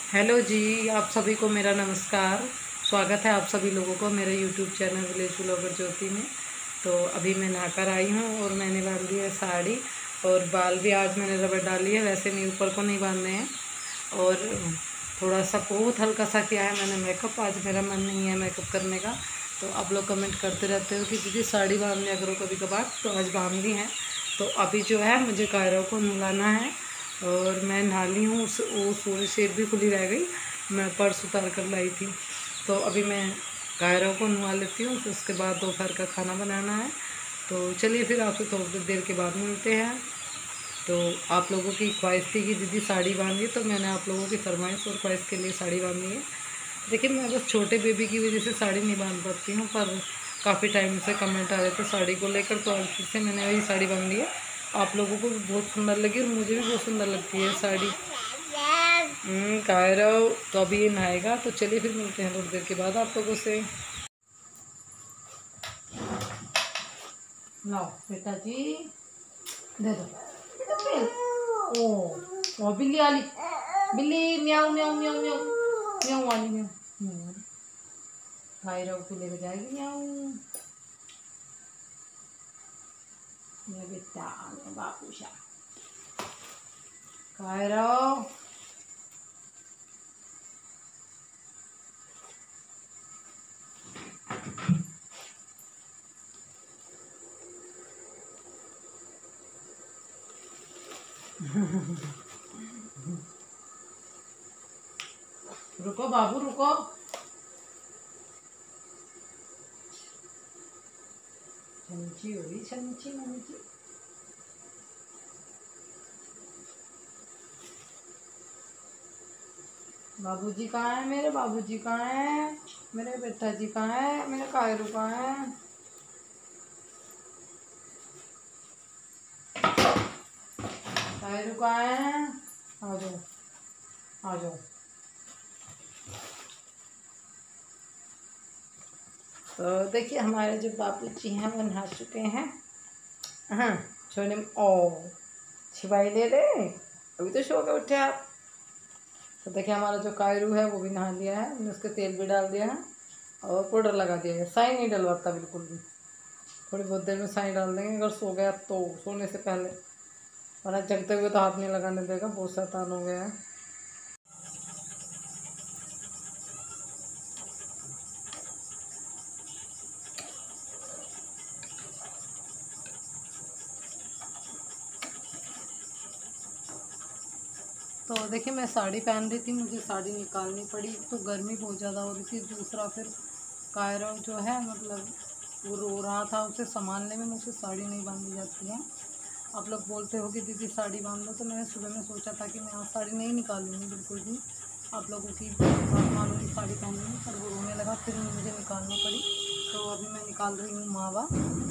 Hello जी, आप सभी को मेरा नमस्कार। स्वागत है आप सभी लोगों को मेरे YouTube channel village vlogger Jyoti में। तो अभी मैं नहाकर आई हूँ और मैंने बांध ली है साड़ी और बाल भी आज मैंने रबड़ डाली है। वैसे नहीं, ऊपर को नहीं बांधने हैं। और थोड़ा सा बहुत हल्का सा किया है मैंने मेकअप। आज मेरा मन नहीं है मेकअप करने का। तो आप लोग कमेंट करते रहते हो कि दीदी साड़ी बांध लिया करो कभी कभार, तो आज बांध ली है। तो अभी जो है मुझे कायरों को नहलाना है और मैं नहा ली हूँ। वो पूरी शेप भी खुली रह गई, मैं पर्स उतार कर लाई थी। तो अभी मैं कायरों को नहवा लेती हूँ, फिर उसके बाद दोपहर का खाना बनाना है। तो चलिए फिर आपसे थोड़ी देर के बाद मिलते हैं। तो आप लोगों की ख्वाहिश थी कि दीदी साड़ी बांधिए, तो मैंने आप लोगों की फरमाइश और ख्वाहिश के लिए साड़ी बांधी है। देखिए, मैं बस छोटे बेबी की वजह से साड़ी नहीं बांध पाती हूँ, पर काफ़ी टाइम से कमेंट आ रहे थे साड़ी को लेकर, तो आज फिर से मैंने वही साड़ी बांधी है। आप लोगों को भी बहुत सुंदर लगी और मुझे भी बहुत सुंदर लगती है साड़ी। कायरव तो अभी ये नहाएगा, तो चलिए फिर मिलते हैं थोड़ी देर के बाद आप लोगों से। लाओ बेटा जी, दे दो ओ बिल्ली वाली, बिल्ली म्याऊ म्याऊ म्याऊ म्याऊ म्याऊ वाली म्याऊ। कायरव को लेकर जाएगी म्याऊ। मेरा बेटा बापूशा कायरव। रुको बाबू रुको। छंची हुई छंची मंची। बाबूजी कहाँ है? मेरे बाबूजी कहाँ है? मेरे बेटा जी कहाँ है? मेरे कायरू कहाँ है? कायरू कहाँ है? आ जाओ आ जाओ। तो देखिए, हमारे जो बाबू जी हैं वो नहा चुके हैं। हाँ, सोने में ओ छिपाई ले ले, अभी तो सो के उठे आप। तो देखिए, हमारा जो कायरू है वो भी नहा लिया है। हमने उसके तेल भी डाल दिया है और पाउडर लगा दिया है। साई नहीं डलवाता बिल्कुल भी, थोड़ी बहुत देर में साई डाल देंगे अगर सो गया तो, सोने से पहले, वरना जगते हुए तो हाथ नहीं लगाने देगा, बहुत शैतान हो गया है। तो देखिए, मैं साड़ी पहन रही थी, मुझे साड़ी निकालनी पड़ी। तो गर्मी बहुत ज़्यादा हो रही थी, दूसरा फिर कायरा जो है मतलब वो रो रहा था, उसे संभालने में मुझसे साड़ी नहीं बांधी जाती है। आप लोग बोलते हो कि दीदी साड़ी बांध लो, तो मैंने सुबह में सोचा था कि मैं आज साड़ी नहीं निकालूंगी बिल्कुल भी। आप लोगों की बात मानूंगी, साड़ी पहनूंगी, पर वो रोने लगा, फिर मुझे निकालनी पड़ी। तो अभी मैं निकाल रही हूँ मावा।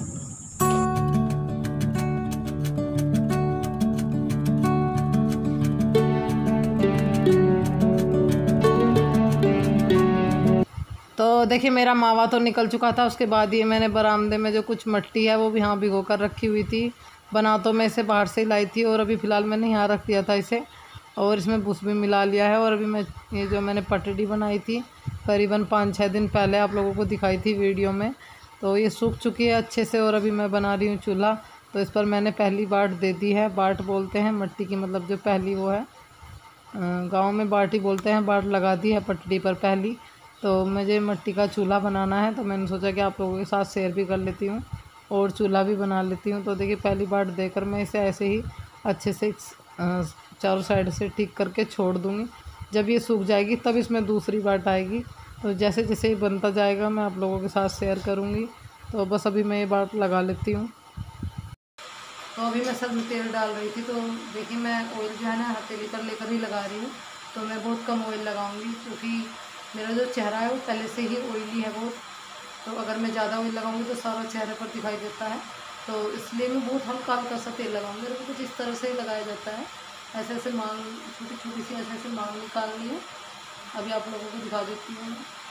तो देखिए, मेरा मावा तो निकल चुका था। उसके बाद ये मैंने बरामदे में जो कुछ मट्टी है वो भी यहाँ भिगो कर रखी हुई थी। बना तो मैं इसे बाहर से ही लाई थी और अभी फ़िलहाल मैंने यहाँ रख दिया था इसे, और इसमें भूस भी मिला लिया है। और अभी मैं ये जो मैंने पटड़ी बनाई थी करीबन 5-6 दिन पहले आप लोगों को दिखाई थी वीडियो में, तो ये सूख चुकी है अच्छे से। और अभी मैं बना रही हूँ चूल्हा। तो इस पर मैंने पहली बाट दे दी है। बाट बोलते हैं मट्टी की, मतलब जो पहली वो है, गांव में बाटी बोलते हैं। बाट लगा दी है पटड़ी पर पहली। तो मुझे मिट्टी का चूल्हा बनाना है, तो मैंने सोचा कि आप लोगों के साथ शेयर भी कर लेती हूँ और चूल्हा भी बना लेती हूँ। तो देखिए, पहली बाट देकर मैं इसे ऐसे ही अच्छे से चारों साइड से ठीक करके छोड़ दूँगी। जब ये सूख जाएगी तब इसमें दूसरी बाट आएगी। तो जैसे जैसे ये बनता जाएगा मैं आप लोगों के साथ शेयर करूँगी। तो बस अभी मैं ये बाट लगा लेती हूँ। तो अभी मैं सब तेल डाल रही थी। तो देखिए, मैं ऑयल जो है ना हथेली पर लेकर ही लगा रही हूँ। तो मैं बहुत कम ऑयल लगाऊंगी, क्योंकि मेरा जो चेहरा है वो पहले से ही ऑयली है बहुत। तो अगर मैं ज़्यादा ऑयल लगाऊंगी तो सारा चेहरे पर दिखाई देता है। तो इसलिए मैं बहुत हल्का हल्का सा तेल लगाऊंगी। मेरे को कुछ इस तरह से ही लगाया जाता है। ऐसे ऐसे मांग, छोटी छोटी सी ऐसे ऐसे मांग निकालनी है। अभी आप लोगों को दिखा देती हूँ।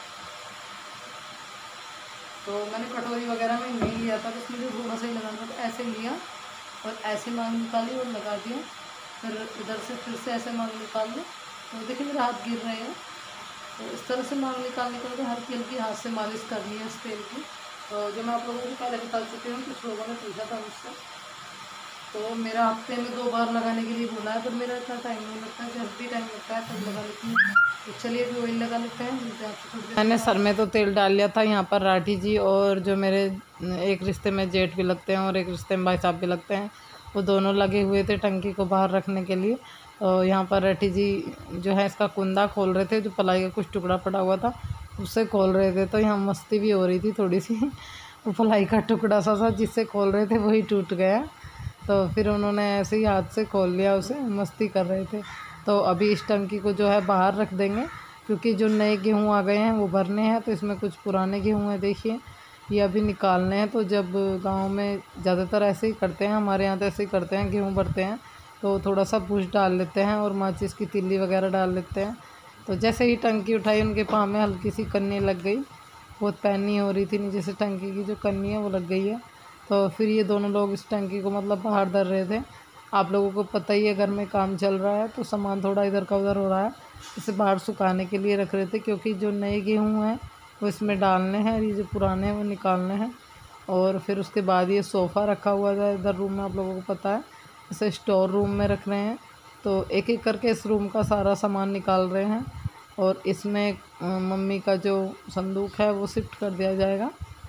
तो मैंने कटोरी वगैरह में नहीं लिया था, बस मुझे थोड़ा सा ही लगाना था, तो ऐसे लिया और ऐसे मांग निकाली और लगा दिया। फिर इधर से फिर से ऐसे मांग निकाल लो तो देखिए मेरे हाथ गिर रहे हैं। तो इस तरह से मांग निकालने के बाद हल्की हल्की हाथ से मालिश करनी है इस तेल की। तो जो मैं आप लोगों को पहले बता चुकी हूँ, कुछ लोगों ने पूछा था मुझसे, तो मेरा हफ्ते में 2 बार लगाने के लिए बोला है, पर मेरा इतना टाइम नहीं लगता है, जब भी टाइम लगता है तब लगा लेती हूँ। तो चलिए अभी ऑयल लगा लेते हैं। मैंने सर में तो तेल डाल लिया था। यहाँ पर राठी जी और जो मेरे एक रिश्ते में जेठ भी लगते हैं और एक रिश्ते में भाई साहब भी लगते हैं, वो दोनों लगे हुए थे टंकी को बाहर रखने के लिए। तो यहाँ पर राठी जी जो है इसका कुंदा खोल रहे थे, जो पलाई का कुछ टुकड़ा पड़ा हुआ था उससे खोल रहे थे। तो यहाँ मस्ती भी हो रही थी थोड़ी सी। वो पलाई का टुकड़ा सा था जिससे खोल रहे थे वही टूट गया। तो फिर उन्होंने ऐसे ही हाथ से खोल लिया, उसे मस्ती कर रहे थे। तो अभी इस टंकी को जो है बाहर रख देंगे, क्योंकि जो नए गेहूँ आ गए हैं वो भरने हैं। तो इसमें कुछ पुराने गेहूँ हैं, देखिए ये अभी निकालने हैं। तो जब गांव में ज़्यादातर ऐसे ही करते हैं, हमारे यहाँ तो ऐसे ही करते हैं, गेहूँ भरते हैं तो थोड़ा सा भूस डाल लेते हैं और माचिस की तिल्ली वगैरह डाल लेते हैं। तो जैसे ही टंकी उठाई उनके पाँव में हल्की सी कन्नी लग गई, बहुत पैनी हो रही थी, नीचे से टंकी की जो कन्नी है वो लग गई है। तो फिर ये दोनों लोग इस टंकी को मतलब बाहर धर रहे थे। आप लोगों को पता ही है घर में काम चल रहा है, तो सामान थोड़ा इधर का उधर हो रहा है, इसे बाहर सुखाने के लिए रख रहे थे, क्योंकि जो नए गेहूँ हैं वो इसमें डालने हैं, ये जो पुराने हैं वो निकालने हैं। और फिर उसके बाद ये सोफ़ा रखा हुआ था इधर रूम में, आप लोगों को पता है, इसे स्टोर रूम में रख रहे हैं। तो एक एक करके इस रूम का सारा सामान निकाल रहे हैं और इसमें मम्मी का जो संदूक है वो शिफ्ट कर दिया जाएगा।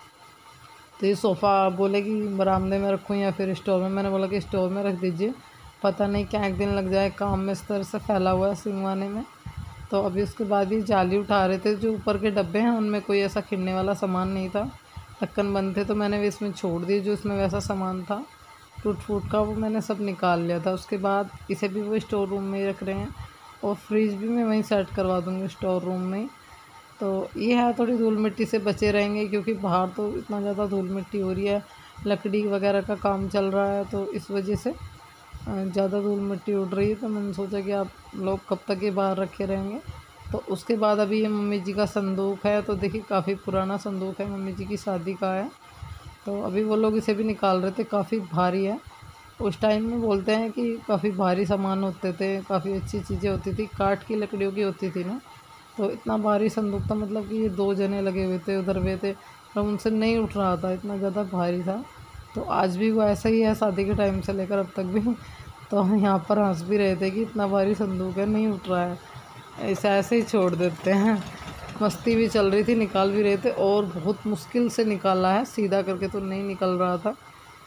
तो ये सोफ़ा बोले कि बरामदे में रखूँ या फिर स्टोर में। मैंने बोला कि स्टोर में रख दीजिए, पता नहीं क्या एक दिन लग जाए, काम में इस तरह से फैला हुआ है सिंगवाने में। तो अभी उसके बाद ये जाली उठा रहे थे, जो ऊपर के डब्बे हैं उनमें कोई ऐसा खिलने वाला सामान नहीं था, ढक्कन बंद थे, तो मैंने भी इसमें छोड़ दी। जो इसमें वैसा सामान था टूट फूट का वो मैंने सब निकाल लिया था। उसके बाद इसे भी वो स्टोर रूम में ही रख रहे हैं और फ्रिज भी मैं वहीं सेट करवा दूँगी स्टोर रूम में ही। तो ये है थोड़ी धूल मिट्टी से बचे रहेंगे, क्योंकि बाहर तो इतना ज़्यादा धूल मिट्टी हो रही है, लकड़ी वगैरह का काम चल रहा है, तो इस वजह से ज़्यादा धूल मिट्टी उड़ रही है। तो मैंने सोचा कि आप लोग कब तक ये बाहर रखे रहेंगे। तो उसके बाद अभी ये मम्मी जी का संदूक है, तो देखिए काफ़ी पुराना संदूक है, मम्मी जी की शादी का है। तो अभी वो लोग इसे भी निकाल रहे थे, काफ़ी भारी है। उस टाइम में बोलते हैं कि काफ़ी भारी सामान होते थे, काफ़ी अच्छी चीज़ें होती थी, काठ की लकड़ियों की होती थी ना। तो इतना भारी संदूक था, मतलब कि ये 2 जने लगे हुए थे उधर हुए थे, पर उनसे नहीं उठ रहा था, इतना ज़्यादा भारी था। तो आज भी वो ऐसा ही है, शादी के टाइम से लेकर अब तक भी। तो हम यहाँ पर हंस भी रहे थे कि इतना भारी संदूक है, नहीं उठ रहा है, ऐसे ही छोड़ देते हैं। मस्ती भी चल रही थी, निकाल भी रहे थे और बहुत मुश्किल से निकाला है, सीधा करके तो नहीं निकल रहा था।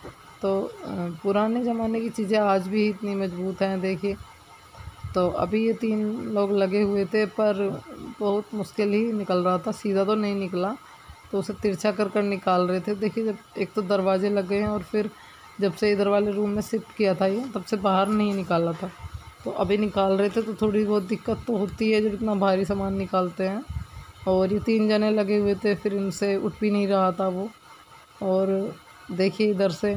तो पुराने ज़माने की चीज़ें आज भी इतनी मजबूत हैं, देखिए। तो अभी ये 3 लोग लगे हुए थे, पर बहुत मुश्किल ही निकल रहा था, सीधा तो नहीं निकला। तो उसे तिरछा कर कर निकाल रहे थे। देखिए जब एक तो दरवाजे लग गए हैं और फिर जब से इधर वाले रूम में शिफ्ट किया था ये, तब से बाहर नहीं निकाला था। तो अभी निकाल रहे थे, तो थोड़ी बहुत दिक्कत तो होती है जब इतना भारी सामान निकालते हैं। और ये 3 जने लगे हुए थे, फिर इनसे उठ भी नहीं रहा था वो। और देखिए इधर से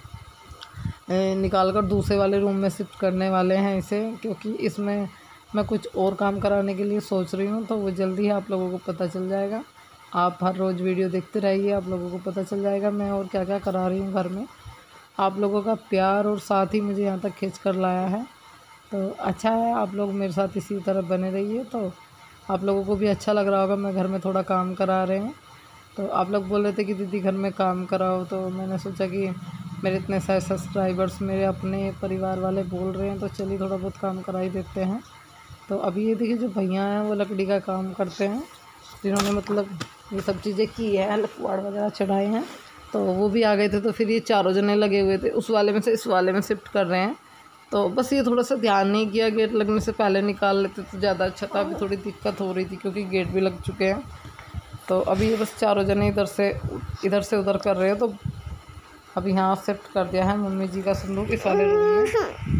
निकाल कर दूसरे वाले रूम में शिफ्ट करने वाले हैं इसे, क्योंकि इसमें मैं कुछ और काम कराने के लिए सोच रही हूँ। तो वो जल्दी ही आप लोगों को पता चल जाएगा। आप हर रोज़ वीडियो देखते रहिए, आप लोगों को पता चल जाएगा मैं और क्या क्या करा रही हूँ घर में। आप लोगों का प्यार और साथ ही मुझे यहाँ तक खींच कर लाया है। तो अच्छा है, आप लोग मेरे साथ इसी तरह बने रहिए। तो आप लोगों को भी अच्छा लग रहा होगा, मैं घर में थोड़ा काम करा रहे हैं। तो आप लोग बोल रहे थे कि दीदी घर में काम कराओ, तो मैंने सोचा कि मेरे इतने सारे सब्सक्राइबर्स मेरे अपने परिवार वाले बोल रहे हैं, तो चलिए थोड़ा बहुत काम करा ही देते हैं। तो अभी ये देखिए जो भैया हैं वो लकड़ी का काम करते हैं, जिन्होंने मतलब ये सब चीज़ें की है, लकवाड़ वगैरह चढ़ाए हैं, तो वो भी आ गए थे। तो फिर ये चारों जने लगे हुए थे, उस वाले में से इस वाले में शिफ्ट कर रहे हैं। तो बस ये थोड़ा सा ध्यान नहीं किया, गेट लगने से पहले निकाल लेते तो ज़्यादा अच्छा था। अभी थोड़ी दिक्कत हो रही थी क्योंकि गेट भी लग चुके हैं। तो अभी ये बस चारों जने इधर से उधर कर रहे हैं। तो अभी यहाँ शिफ्ट कर दिया है मम्मी जी का संदूक इस वाले रूम में।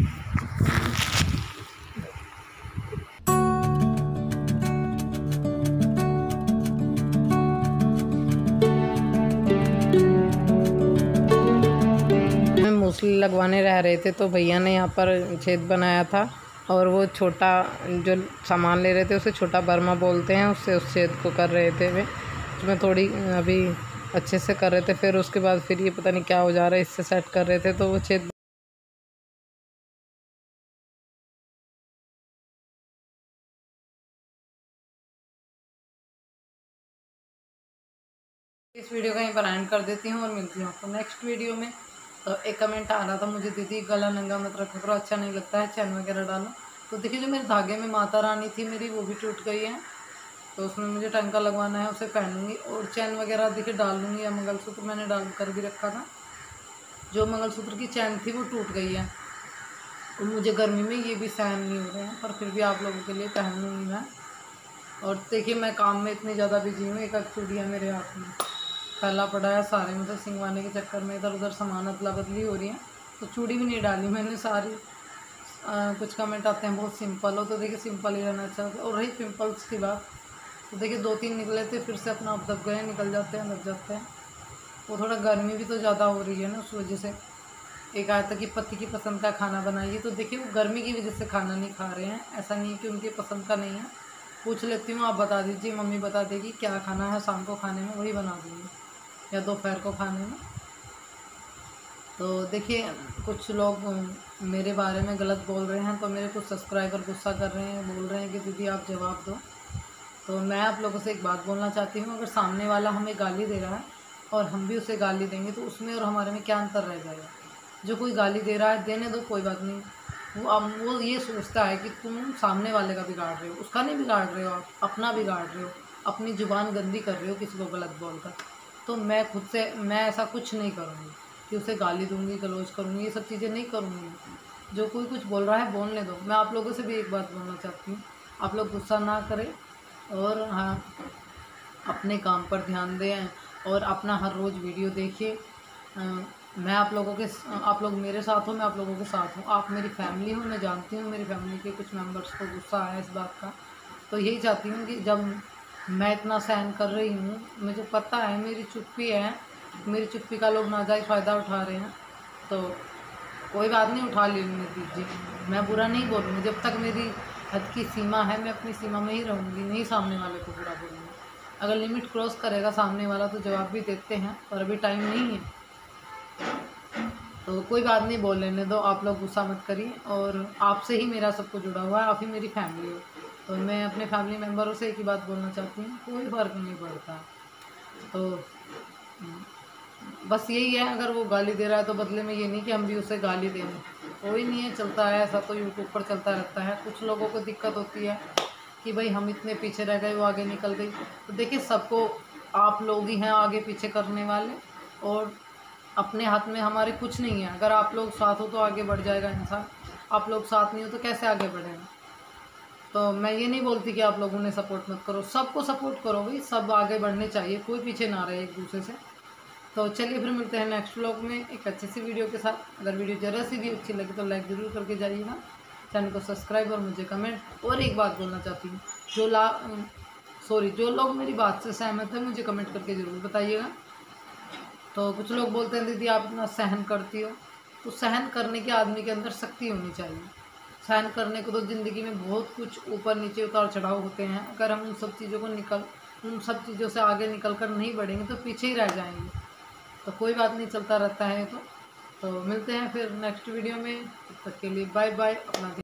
मूसली लगवाने रह रहे थे, तो भैया ने यहाँ पर छेद बनाया था और वो छोटा जो सामान ले रहे थे उसे छोटा बर्मा बोलते हैं, उससे उस छेद को कर रहे थे वे। उसमें थोड़ी अभी अच्छे से कर रहे थे, फिर उसके बाद फिर ये पता नहीं क्या हो जा रहा है, इससे सेट कर रहे थे तो वो छेद इस वीडियो को यहीं पर एंड कर देती हूँ और मिलती हूँ आपको नेक्स्ट वीडियो में। तो एक कमेंट आ रहा था मुझे, दीदी गला नंगा मत रखा करो, अच्छा नहीं लगता है, चैन वगैरह डालो। तो देखिए जो मेरे धागे में माता रानी थी मेरी वो भी टूट गई है, तो उसमें मुझे टंका लगवाना है, उसे पहनूंगी और चैन वगैरह देखिए डाल लूँगी। या मंगलसूत्र मैंने डाल कर भी रखा था, जो मंगलसूत्र की चैन थी वो टूट गई है और मुझे गर्मी में ये भी सहन नहीं हो रहे हैं, पर फिर भी आप लोगों के लिए पहन लूँगी मैं। और देखिए मैं काम में इतनी ज़्यादा बिजी हूँ, एक चूड़ियाँ मेरे हाथ में फैला पड़ा है, सारे मतलब सिंगवाने के चक्कर में इधर उधर सामान अदला बदली हो रही है, तो चूड़ी भी नहीं डाली मैंने सारी। कुछ कमेंट आते हैं बहुत सिंपल हो, तो देखिए सिंपल ही रहना चाहिए। और रही पिंपल्स की बात, तो देखिए 2-3 निकले थे, फिर से अपना आप दब गए, निकल जाते हैं, दब जाते हैं। वो थोड़ा गर्मी भी तो ज़्यादा हो रही है ना, उस वजह से। एक आया था कि पति की पसंद का खाना बनाइए, तो देखिए वो गर्मी की वजह से खाना नहीं खा रहे हैं, ऐसा नहीं है कि उनकी पसंद का नहीं है। पूछ लेती हूँ, आप बता दीजिए, मम्मी बता देगी क्या खाना है शाम को खाने में, वही बना दूँगी, या दोपहर को खाने में। तो देखिए कुछ लोग मेरे बारे में गलत बोल रहे हैं, तो मेरे कुछ सब्सक्राइबर गुस्सा कर रहे हैं, बोल रहे हैं कि दीदी आप जवाब दो। तो मैं आप लोगों से एक बात बोलना चाहती हूँ, अगर सामने वाला हमें गाली दे रहा है और हम भी उसे गाली देंगे तो उसमें और हमारे में क्या अंतर रह जाएगा। जो कोई गाली दे रहा है देने दो, कोई बात नहीं। वो ये सोचता है कि तुम सामने वाले का बिगाड़ रहे हो, उसका नहीं बिगाड़ रहे हो, आप अपना बिगाड़ रहे हो, अपनी ज़ुबान गंदी कर रहे हो किसी को गलत बोलकर। तो मैं ऐसा कुछ नहीं करूँगी कि उसे गाली दूँगी, गलौज करूँगी, ये सब चीज़ें नहीं करूँगी। जो कोई कुछ बोल रहा है बोलने दो। मैं आप लोगों से भी एक बात बोलना चाहती हूँ, आप लोग गुस्सा ना करें और हाँ अपने काम पर ध्यान दें और अपना हर रोज़ वीडियो देखिए। मैं आप लोग मेरे साथ हो, मैं आप लोगों के साथ हूँ, आप मेरी फैमिली हो। मैं जानती हूँ मेरी फैमिली के कुछ मेंबर्स को गुस्सा आया इस बात का, तो यही चाहती हूँ कि जब मैं इतना सहन कर रही हूँ, मुझे पता है मेरी चुप्पी है, मेरी चुप्पी का लोग नाजायज़ फ़ायदा उठा रहे हैं, तो कोई बात नहीं, उठा लेने दीजिए, मैं बुरा नहीं बोलूँगी। जब तक मेरी हद की सीमा है मैं अपनी सीमा में ही रहूँगी, नहीं सामने वाले को बुरा बोलूँगी। अगर लिमिट क्रॉस करेगा सामने वाला तो जवाब भी देते हैं, पर अभी टाइम नहीं है, तो कोई बात नहीं, बोल लेने दो। आप लोग गुस्सा मत करिए, और आपसे ही मेरा सब कुछ जुड़ा हुआ है, आप ही मेरी फैमिली हो। तो मैं अपने फैमिली मेम्बरों से एक ही बात बोलना चाहती हूँ, कोई फ़र्क नहीं पड़ता। तो बस यही है, अगर वो गाली दे रहा है तो बदले में ये नहीं कि हम भी उसे गाली दें, कोई नहीं है, चलता है ऐसा, तो यूट्यूब पर चलता रहता है। कुछ लोगों को दिक्कत होती है कि भाई हम इतने पीछे रह गए, वो आगे निकल गई। तो देखिए सबको आप लोग ही हैं आगे पीछे करने वाले, और अपने हाथ में हमारे कुछ नहीं है। अगर आप लोग साथ हो तो आगे बढ़ जाएगा इंसान, आप लोग साथ नहीं हो तो कैसे आगे बढ़ेगा। तो मैं ये नहीं बोलती कि आप लोगों ने सपोर्ट मत करो, सबको सपोर्ट करो भाई, सब आगे बढ़ने चाहिए, कोई पीछे ना रहे एक दूसरे से। तो चलिए फिर मिलते हैं नेक्स्ट व्लॉग में एक अच्छी सी वीडियो के साथ। अगर वीडियो ज़रा सी भी अच्छी लगी तो लाइक ज़रूर करके जाइएगा, चैनल को सब्सक्राइब और मुझे कमेंट। और एक बात बोलना चाहती हूँ, जो लोग मेरी बात से सहमत हैं मुझे कमेंट करके ज़रूर बताइएगा। तो कुछ लोग बोलते हैं दीदी आप इतना सहन करती हो, तो सहन करने के आदमी के अंदर शक्ति होनी चाहिए। सहन करने को तो ज़िंदगी में बहुत कुछ ऊपर नीचे उतार चढ़ाव होते हैं, अगर हम उन सब चीज़ों से आगे निकल कर नहीं बढ़ेंगे तो पीछे ही रह जाएंगे। तो कोई बात नहीं, चलता रहता है। तो मिलते हैं फिर नेक्स्ट वीडियो में, तब तक के लिए बाय बाय, अपना